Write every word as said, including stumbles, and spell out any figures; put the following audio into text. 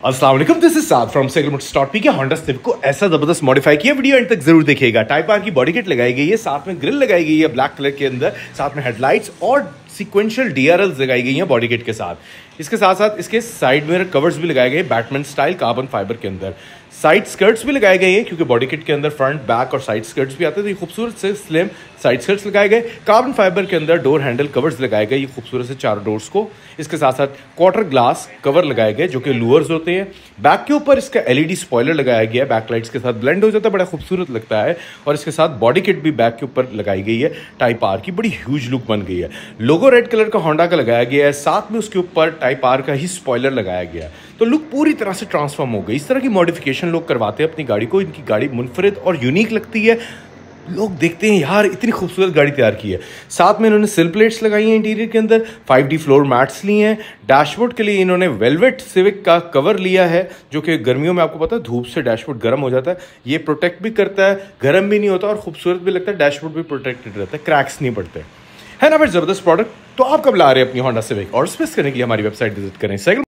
अस्सलाम वालेकुम, this is Saad from cycle motors dot P K. Honda Civic को ऐसा जबरदस्त मॉडिफाई किया, वीडियो एंड तक जरूर देखिएगा। टाइप आर की बॉडी किट लगाई गई है, साथ में ग्रिल लगाई गई है ब्लैक कलर के अंदर, साथ में हेडलाइट्स और सीक्वेंशियल डीआरएल्स लगाई गई हैं बॉडी किट के साथ। इसके साथ साथ इसके साइड मिरर कवर्स भी लगाए गए बैटमैन स्टाइल कार्बन फाइबर के अंदर। साइड स्कर्ट्स भी लगाए गए हैं क्योंकि बॉडी किट के अंदर फ्रंट बैक और साइड स्कर्ट्स भी आते हैं, तो ये खूबसूरत से स्लिम साइड स्कर्ट्स लगाए गए। कार्बन फाइबर के अंदर डोर हैंडल कवर्स लगाए गए, ये खूबसूरत से चार डोर्स को। इसके साथ साथ क्वार्टर ग्लास कवर लगाए गए जो कि लूअर्स होते हैं। बैक के ऊपर इसका एलईडी स्पॉइलर लगाया गया है, बैक लाइट्स के साथ ब्लेंड हो जाता है, बड़ा खूबसूरत लगता है। और इसके साथ बॉडी किट भी बैक के ऊपर लगाई गई है टाइप आर की, बड़ी ह्यूज लुक बन गई है। लोगो रेड कलर का होंडा का लगाया गया है, साथ में उसके ऊपर टाइप आर का ही स्पॉइलर लगाया गया है, तो लुक पूरी तरह से ट्रांसफॉर्म हो गई। इस तरह की मॉडिफिकेशन लोग करवाते हैं अपनी गाड़ी को, इनकी गाड़ी मुनफरिद और यूनिक लगती है। लोग देखते हैं यार इतनी खूबसूरत गाड़ी तैयार की है। साथ में इन्होंने सिल प्लेट्स लगाई हैं इंटीरियर के अंदर, फाइव डी फ्लोर मैट्स लिए हैं। डैशबोर्ड के लिए इन्होंने वेलवेट सिविक का कवर लिया है जो कि गर्मियों में आपको पता है धूप से डैशबोर्ड गर्म हो जाता है, ये प्रोटेक्ट भी करता है, गर्म भी नहीं होता और खूबसूरत भी लगता है। डैशबोर्ड भी प्रोटेक्टेड रहता है, क्रैक्स नहीं पड़ते, है ना। फिर जबरदस्त प्रोडक्ट। तो आप कब ला रहे हैं अपनी होंडा सिविक? और स्पेस करने के लिए हमारी वेबसाइट विजिट करें साइकिल